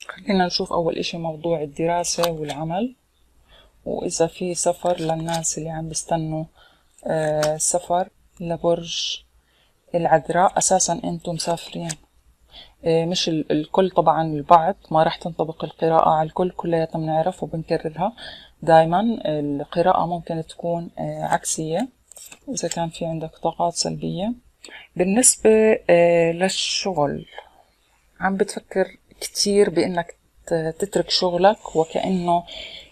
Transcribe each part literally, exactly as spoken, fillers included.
خلينا نشوف أول إشي موضوع الدراسة والعمل، وإذا في سفر للناس اللي عم بيستنوا آه سفر لبرج العذراء. أساسا أنتم مسافرين، آه مش الكل طبعا، البعض ما راح تنطبق القراءة على الكل، كلياتنا بنعرف وبنكررها دايما. القراءة ممكن تكون آه عكسية إذا كان في عندك طاقات سلبية. بالنسبة آه للشغل، عم بتفكر كتير بإنك تترك شغلك، وكأنه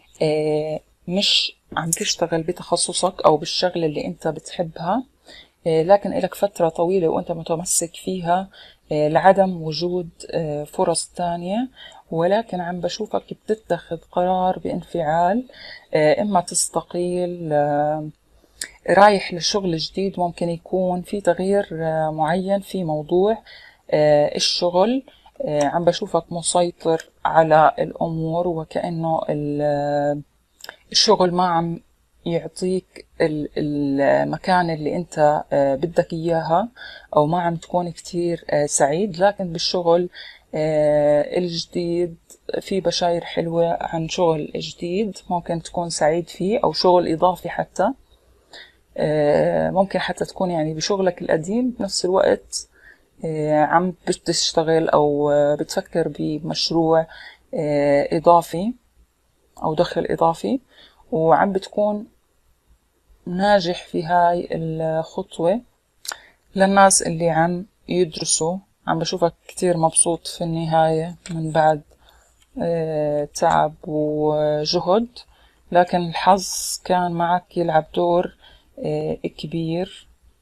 مش عم تشتغل بتخصصك أو بالشغلة اللي أنت بتحبها، لكن إلك فترة طويلة وأنت متمسك فيها لعدم وجود فرص تانية. ولكن عم بشوفك بتتخذ قرار بانفعال، إما تستقيل، رايح لشغل جديد، ممكن يكون في تغيير معين في موضوع الشغل. عم بشوفك مسيطر على الأمور، وكأنه الشغل ما عم يعطيك المكان اللي انت بدك اياها، او ما عم تكون كتير سعيد. لكن بالشغل الجديد في بشاير حلوة عن شغل جديد ممكن تكون سعيد فيه، او شغل اضافي حتى. ممكن حتى تكون يعني بشغلك القديم بنفس الوقت عم بتشتغل او بتفكر بمشروع اضافي او دخل اضافي، وعم بتكون ناجح في هاي الخطوة. للناس اللي عم يدرسوا، عم بشوفك كتير مبسوط في النهاية من بعد تعب وجهد، لكن الحظ كان معك يلعب دور كبير.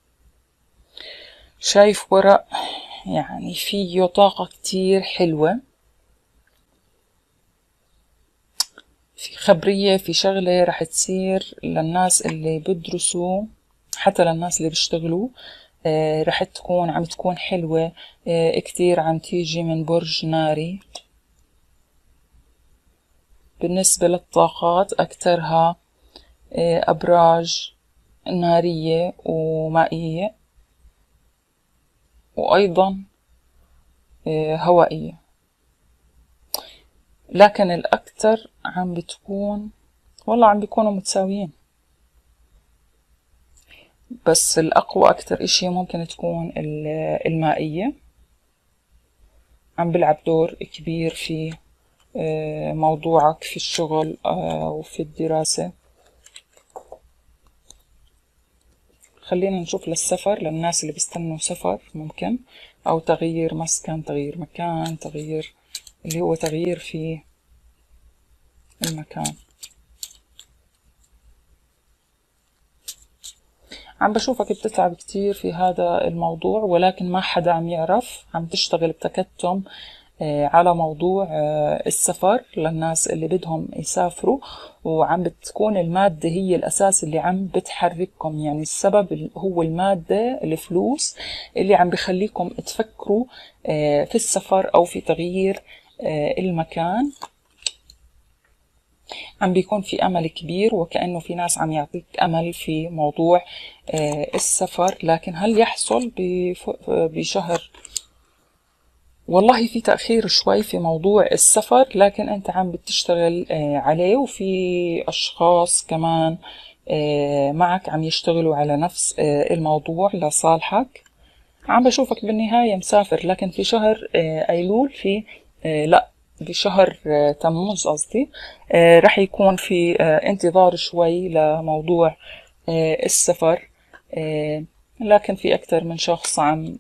شايف ورق يعني فيه طاقة كتير حلوة، في خبرية، في شغلة رح تصير للناس اللي بدرسوا، حتى للناس اللي بيشتغلوا. آه رح تكون عم تكون حلوة آه كتير، عم تيجي من برج ناري. بالنسبة للطاقات أكترها آه أبراج نارية ومائية، وأيضا آه هوائية، لكن الأكتر عم بتكون والله عم بيكونوا متساويين، بس الأقوى أكتر إشي ممكن تكون المائية، عم بلعب دور كبير في موضوعك في الشغل وفي الدراسة. خلينا نشوف للسفر، للناس اللي بيستنوا سفر ممكن، أو تغيير مسكن، تغيير مكان، تغيير اللي هو تغيير في المكان. عم بشوفك بتتعب كتير في هذا الموضوع، ولكن ما حدا عم يعرف. عم تشتغل بتكتم على موضوع السفر للناس اللي بدهم يسافروا، وعم بتكون المادة هي الأساس اللي عم بتحرككم. يعني السبب هو المادة، الفلوس اللي عم بخليكم تفكروا في السفر أو في تغيير المكان. عم بيكون في أمل كبير، وكأنه في ناس عم يعطيك أمل في موضوع السفر. لكن هل يحصل بشهر؟ والله في تأخير شوي في موضوع السفر، لكن أنت عم بتشتغل عليه، وفي أشخاص كمان معك عم يشتغلوا على نفس الموضوع لصالحك. عم بشوفك بالنهاية مسافر، لكن في شهر أيلول، في لا بشهر تموز قصدي، رح يكون في انتظار شوي لموضوع السفر. لكن في أكثر من شخص عم،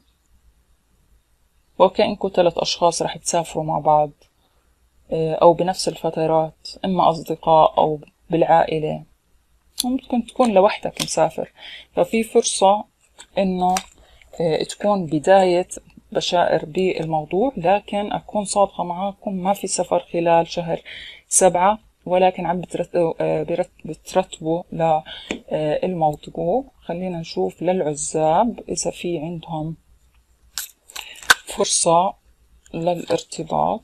وكأنكم ثلاث أشخاص رح تسافروا مع بعض أو بنفس الفترات، إما أصدقاء أو بالعائلة، ممكن تكون لوحدك مسافر. ففي فرصة إنه تكون بداية بشائر بالموضوع. لكن أكون صادقة معاكم، ما في سفر خلال شهر سبعة، ولكن عم بترتبوا للموضوع. خلينا نشوف للعزاب إذا في عندهم فرصة للارتباط.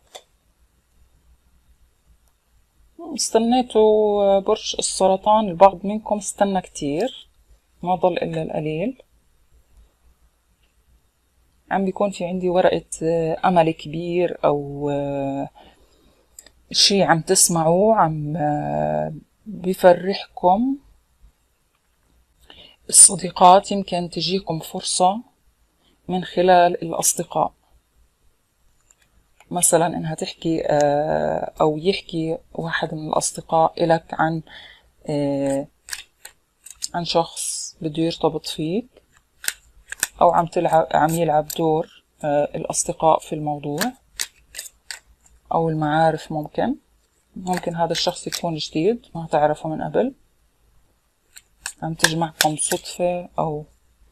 استنيتوا برج السرطان، البعض منكم استنى كتير، ما ضل إلا القليل. عم بيكون في عندي ورقة أمل كبير، أو شي عم تسمعوه عم بفرحكم. الصديقات يمكن تجيكم فرصة من خلال الأصدقاء، مثلا إنها تحكي أو يحكي واحد من الأصدقاء إلك عن عن شخص بده يرتبط فيك، أو عم تلعب عم يلعب دور الأصدقاء في الموضوع، أو المعارف. ممكن ممكن هذا الشخص يكون جديد ما تعرفه من قبل، عم تجمعكم صدفة أو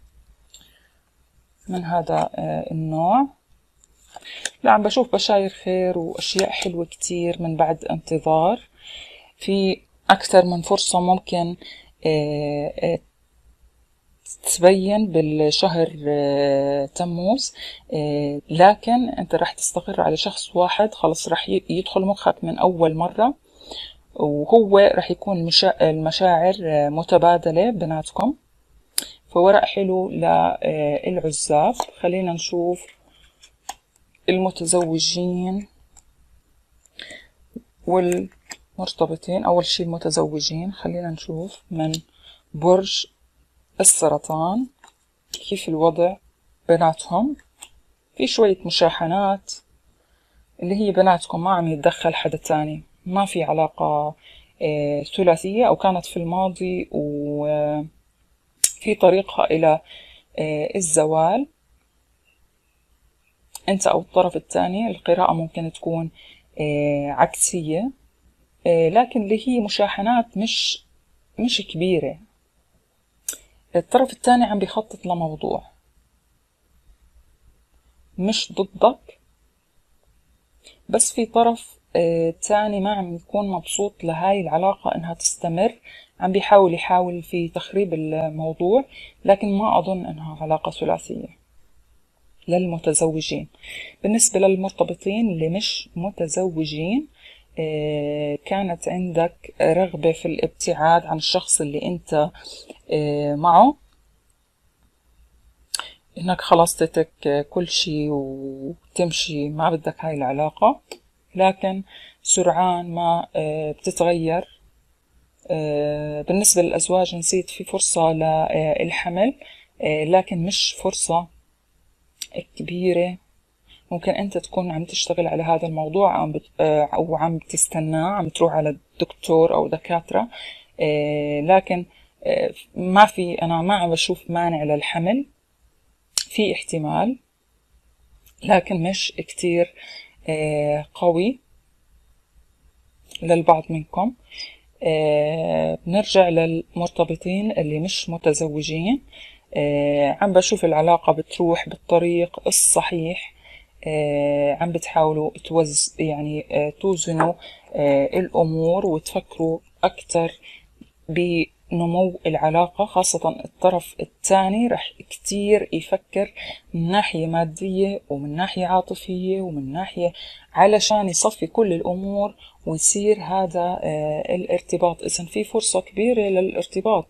من هذا النوع. لا، عم بشوف بشاير خير وأشياء حلوة كتير من بعد انتظار. في أكثر من فرصة ممكن تبين بالشهر تموز، لكن أنت رح تستقر على شخص واحد خلص رح يدخل مخك من أول مرة، وهو رح يكون المشاعر متبادلة بيناتكم. فورق حلو للعزاب. خلينا نشوف المتزوجين والمرتبطين. أول شي المتزوجين، خلينا نشوف من برج السرطان كيف الوضع بيناتهم. في شوية مشاحنات اللي هي بيناتكم، ما عم يتدخل حدا تاني، ما في علاقة اه ثلاثية أو كانت في الماضي وفي طريقها إلى اه الزوال. أنت أو الطرف الثاني، القراءة ممكن تكون اه عكسية، اه لكن اللي هي مشاحنات مش مش كبيرة. الطرف الثاني عم بيخطط لموضوع مش ضدك، بس في طرف اه تاني ما عم يكون مبسوط لهاي العلاقة انها تستمر، عم بيحاول يحاول في تخريب الموضوع، لكن ما اظن انها علاقة ثلاثية للمتزوجين. بالنسبة للمرتبطين اللي مش متزوجين، اه كانت عندك رغبة في الابتعاد عن الشخص اللي انت اه معه، انك خلاص تترك كل شي وتمشي، ما بدك هاي العلاقة، لكن سرعان ما بتتغير. بالنسبة للأزواج نسيت في فرصة للحمل، لكن مش فرصة كبيرة. ممكن انت تكون عم تشتغل على هذا الموضوع او عم تستناه، عم تروح على الدكتور او دكاترة، لكن ما في، انا ما عم بشوف مانع للحمل. في احتمال لكن مش كتير قوي للبعض منكم. بنرجع للمرتبطين اللي مش متزوجين، عم بشوف العلاقة بتروح بالطريق الصحيح، عم بتحاولوا توز يعني توزنوا الأمور وتفكروا أكتر بنمو العلاقة، خاصة الطرف الثاني رح كتير يفكر من ناحية مادية ومن ناحية عاطفية ومن ناحية علشان يصفي كل الأمور ويصير هذا الارتباط. إذن في فرصة كبيرة للارتباط،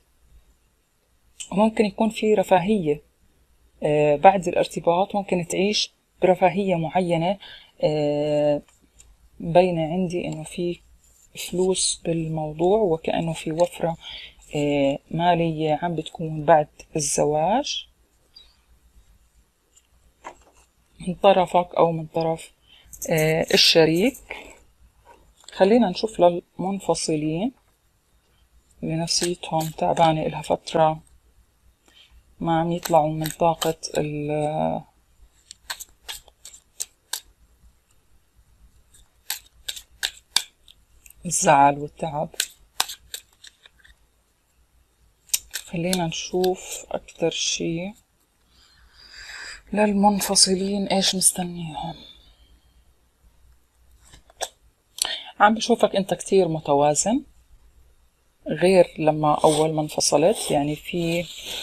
وممكن يكون في رفاهية بعد الارتباط، ممكن تعيش برفاهية معينة. بين عندي إنه في فلوس بالموضوع، وكأنه في وفرة مالية عم بتكون بعد الزواج من طرفك أو من طرف الشريك. خلينا نشوف للمنفصلين اللي نفسيتهم تعبانة إلها فترة، ما عم يطلعوا من طاقة الزعل والتعب. خلينا نشوف أكتر شي للمنفصلين إيش مستنيهم. عم بشوفك أنت كتير متوازن غير لما أول ما انفصلت، يعني في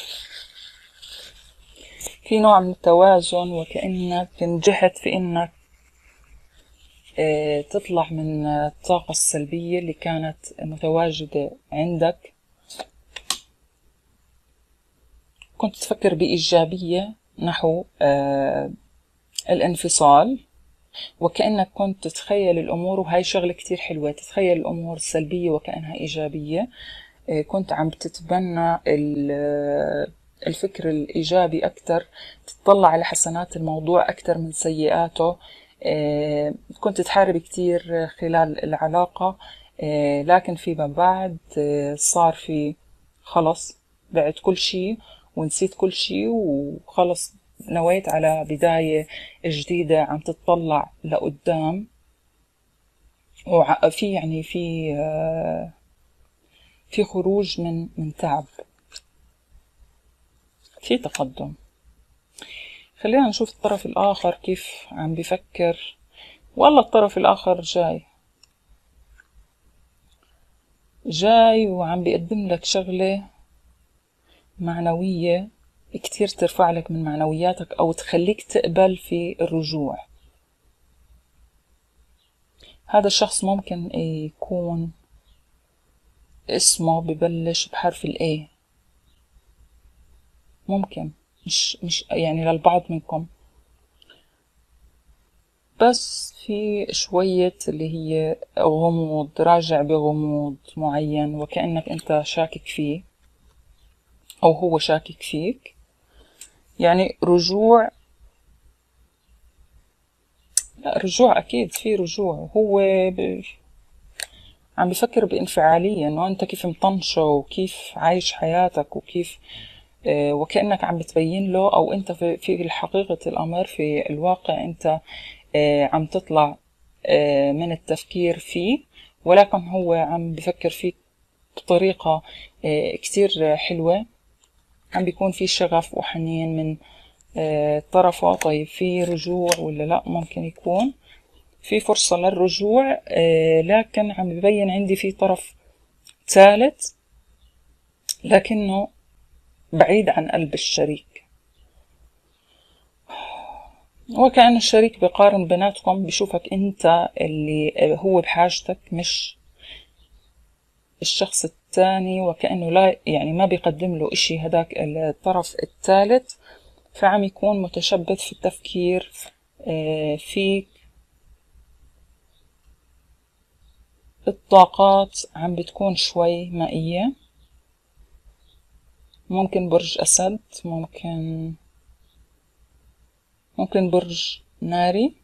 في نوع من التوازن، وكأنك نجحت في إنك اه تطلع من الطاقة السلبية اللي كانت متواجدة عندك. كنت تفكر بإيجابية نحو اه الانفصال، وكأنك كنت تتخيل الأمور، وهاي شغلة كتير حلوة، تتخيل الأمور السلبية وكأنها إيجابية. كنت عم تتبنى الفكر الإيجابي أكتر، تتطلع على حسنات الموضوع أكتر من سيئاته. كنت تحارب كتير خلال العلاقة، لكن فيما بعد صار في خلص بعد كل شي ونسيت كل شي، وخلص نويت على بداية جديدة عم تتطلع لقدام، وفي يعني في في خروج من من تعب، في تقدم. خلينا نشوف الطرف الآخر كيف عم بفكر. والله الطرف الآخر جاي جاي وعم بيقدم لك شغلة معنوية كتير ترفع لك من معنوياتك أو تخليك تقبل في الرجوع. هذا الشخص ممكن يكون اسمه ببلش بحرف الA، ممكن مش مش يعني للبعض منكم، بس في شوية اللي هي غموض، راجع بغموض معين وكأنك انت شاكك فيه او هو شاكك فيك. يعني رجوع، لا رجوع اكيد في رجوع. هو ب... عم بفكر بانفعالية انه انت كيف مطنشه وكيف عايش حياتك وكيف آه وكأنك عم بتبين له، او انت في, في حقيقة الامر في الواقع انت آه عم تطلع آه من التفكير فيه، ولكن هو عم بفكر فيك بطريقة آه كتير حلوة. عم بيكون في شغف وحنين من آه طرفه. طيب في رجوع ولا لا؟ ممكن يكون في فرصة للرجوع، آه لكن عم ببين عندي في طرف ثالث لكنه بعيد عن قلب الشريك. وكأن الشريك بيقارن بيناتكم، بشوفك انت اللي هو بحاجتك مش الشخص الثاني، وكأنه لا يعني ما بيقدم له اشي هداك الطرف الثالث. فعم يكون متشبث في التفكير فيك. الطاقات عم بتكون شوي مائية، ممكن برج أسد، ممكن ممكن برج ناري.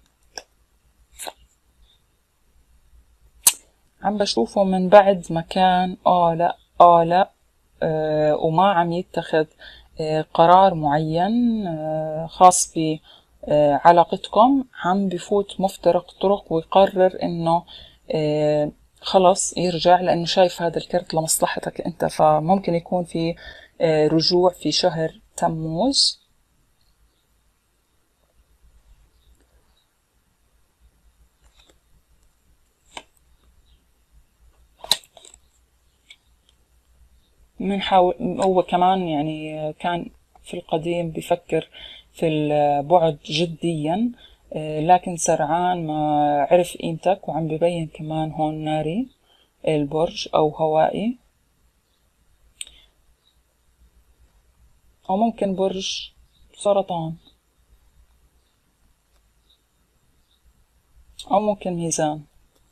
عم بشوفه من بعد ما كان آه لا آه لا آه وما عم يتخذ آه قرار معين آه خاص بعلاقتكم، عم بفوت مفترق طرق ويقرر انه آه خلص يرجع، لانه شايف هذا الكرت لمصلحتك انت. فممكن يكون في آه رجوع في شهر تموز. من حاول هو كمان يعني كان في القديم بفكر في البعد جديا، لكن سرعان ما عرف قيمتك. وعم ببين كمان هون ناري البرج أو هوائي، أو ممكن برج سرطان، أو ممكن ميزان.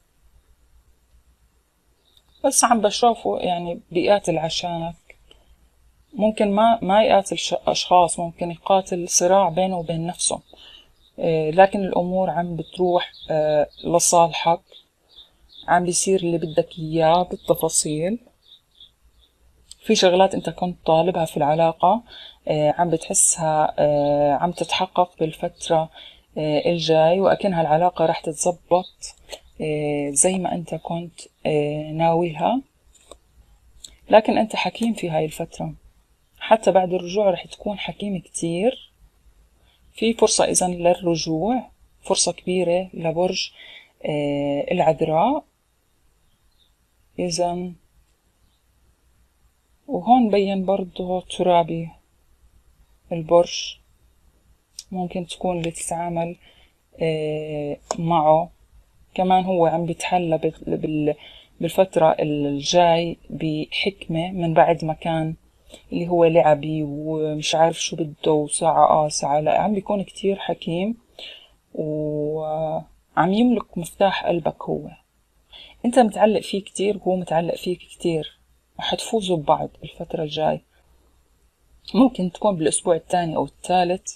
بس عم بشوفه يعني بيقاتل عشانك. ممكن ما ما يقاتل أشخاص، ممكن يقاتل صراع بينه وبين نفسه، لكن الأمور عم بتروح لصالحك. عم بيصير اللي بدك إياه بالتفاصيل. في شغلات أنت كنت طالبها في العلاقة عم بتحسها عم تتحقق بالفترة الجاي، وأكنها العلاقة رح تتزبط زي ما أنت كنت ناويها. لكن أنت حكيم في هاي الفترة، حتى بعد الرجوع رح تكون حكيم كتير. في فرصة إذن للرجوع، فرصة كبيرة لبرج العذراء إذن. وهون بين برضو ترابي البرج، ممكن تكون اللي تتعامل معه كمان هو عم بيتحلى بالفترة الجاي بحكمة، من بعد ما كان اللي هو لعبي ومش عارف شو بده وساعة آه ساعة لا، عم بيكون كتير حكيم وعم يملك مفتاح قلبك. هو انت متعلق فيه كتير وهو متعلق فيك كتير، وحتفوزوا ببعض الفترة الجاي. ممكن تكون بالأسبوع الثاني أو الثالث،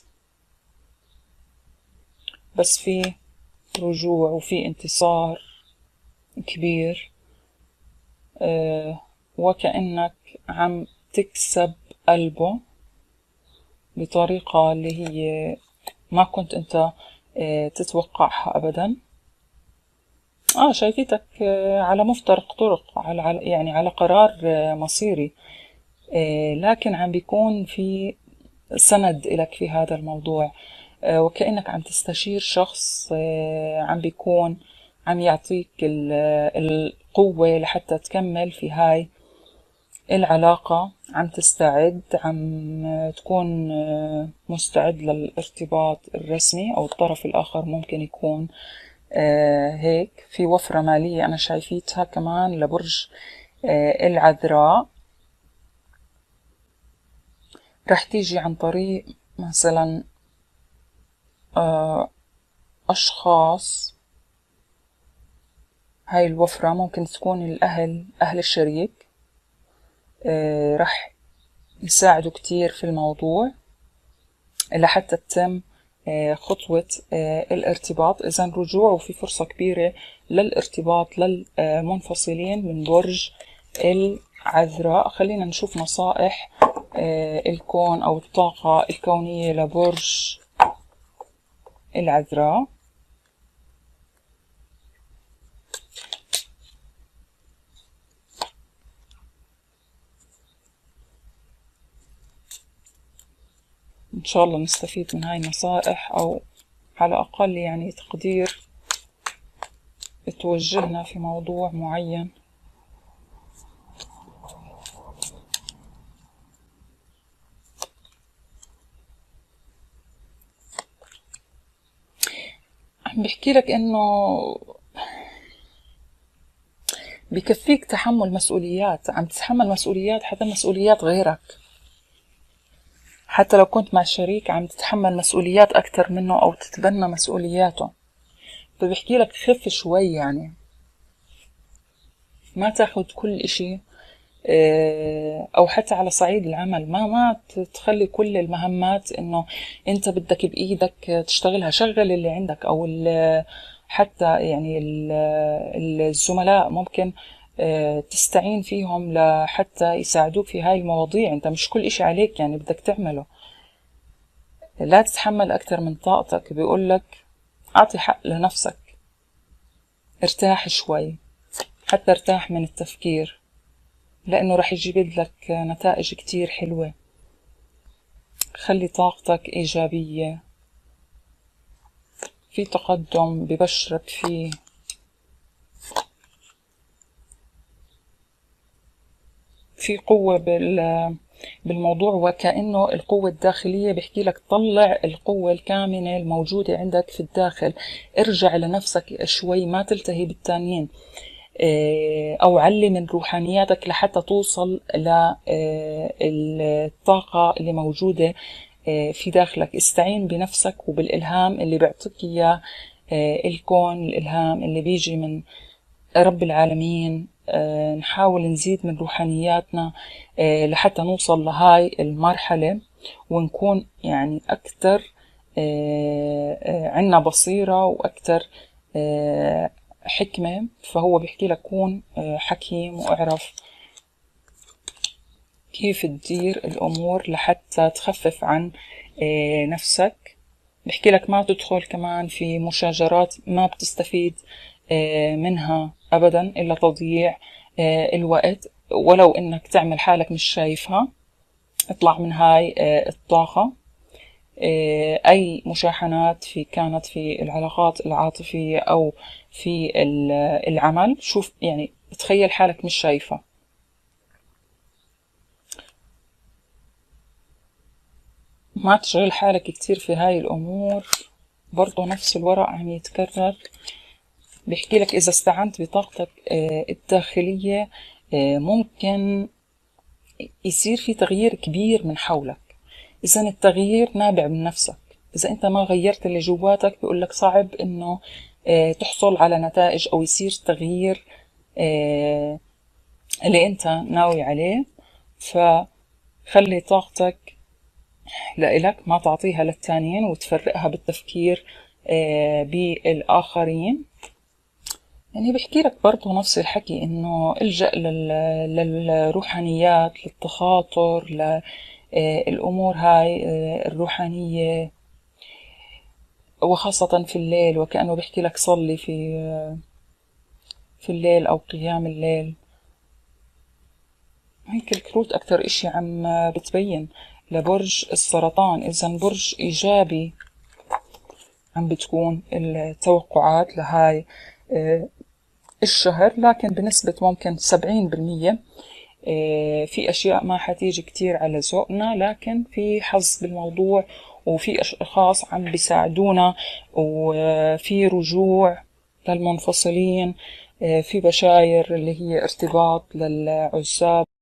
بس في رجوع وفي انتصار كبير. أه وكأنك عم تكسب قلبه بطريقة اللي هي ما كنت انت أه تتوقعها أبدا. اه شايفتك أه على مفترق طرق، على يعني على قرار أه مصيري، أه لكن عم بيكون في سند إلك في هذا الموضوع. أه وكأنك عم تستشير شخص أه عم بيكون عم يعطيك القوة لحتى تكمل في هاي العلاقة. عم تستعد، عم تكون مستعد للارتباط الرسمي، أو الطرف الآخر ممكن يكون هيك. في وفرة مالية أنا شايفيتها كمان لبرج العذراء، رح تيجي عن طريق مثلا أشخاص. هاي الوفرة ممكن تكون الأهل، أهل الشريك آه رح يساعدوا كتير في الموضوع لحتى تتم آه خطوة آه الارتباط. إذن رجوع، وفي فرصة كبيرة للارتباط للمنفصلين من برج العذراء. خلينا نشوف نصائح آه الكون أو الطاقة الكونية لبرج العذراء. إن شاء الله نستفيد من هاي النصائح، أو على الأقل يعني تقدير توجهنا في موضوع معين. عم بحكي لك إنه بكفيك تحمل مسؤوليات، عم تتحمل مسؤوليات، حتى مسؤوليات غيرك. حتى لو كنت مع شريك عم تتحمل مسؤوليات أكتر منه أو تتبنى مسؤولياته. فبحكي لك خف شوي، يعني ما تاخد كل إشي، أو حتى على صعيد العمل ما ما تخلي كل المهمات إنه أنت بدك بإيدك تشتغلها. شغل اللي عندك، أو حتى يعني الزملاء ممكن تستعين فيهم لحتى يساعدوك في هاي المواضيع. أنت مش كل إشي عليك يعني بدك تعمله. لا تتحمل أكتر من طاقتك. بيقولك أعطي حق لنفسك، ارتاح شوي، حتى ارتاح من التفكير، لأنه رح يجيب لك نتائج كتير حلوة. خلي طاقتك إيجابية، في تقدم ببشرك فيه. في قوة بالموضوع، وكأنه القوة الداخلية بيحكي لك طلع القوة الكامنة الموجودة عندك في الداخل. ارجع لنفسك شوي، ما تلتهي بالتانيين، أو علي من روحانياتك لحتى توصل للطاقة اللي موجودة في داخلك. استعين بنفسك وبالإلهام اللي بيعطيك إياه الكون، الإلهام اللي بيجي من رب العالمين. نحاول نزيد من روحانياتنا لحتى نوصل لهاي المرحلة، ونكون يعني أكتر عنا بصيرة وأكتر حكمة. فهو بيحكي لك كون حكيم، واعرف كيف تدير الأمور لحتى تخفف عن نفسك. بيحكي لك ما تدخل كمان في مشاجرات ما بتستفيد منها أبدا إلا تضييع الوقت، ولو إنك تعمل حالك مش شايفها. اطلع من هاي الطاقة. أي مشاحنات في كانت في العلاقات العاطفية أو في العمل، شوف يعني تخيل حالك مش شايفة. ما تشغل حالك كتير في هاي الأمور. برضو نفس الورق عم يتكرر. بيحكي لك إذا استعنت بطاقتك الداخلية ممكن يصير في تغيير كبير من حولك. إذن التغيير نابع من نفسك. إذا أنت ما غيرت اللي جواتك بيقولك صعب إنه اه تحصل على نتائج أو يصير تغيير اه اللي أنت ناوي عليه. فخلي طاقتك لإلك، ما تعطيها للتانيين وتفرقها بالتفكير اه بالآخرين. يعني بحكي لك برضو نفس الحكي إنه الجأ للروحانيات، للتخاطر، للأمور هاي الروحانية، وخاصة في الليل، وكأنه بحكي لك صلي في في الليل أو قيام الليل. هيك الكروت أكتر إشي عم بتبين لبرج السرطان. إذا برج إيجابي عم بتكون التوقعات لهاي الشهر، لكن بنسبة ممكن سبعين بالمية في أشياء ما حتيجي كتير على ذوقنا، لكن في حظ بالموضوع، وفي أشخاص عم بيساعدونا، وفي رجوع للمنفصلين، في بشاير اللي هي ارتباط للعزاب.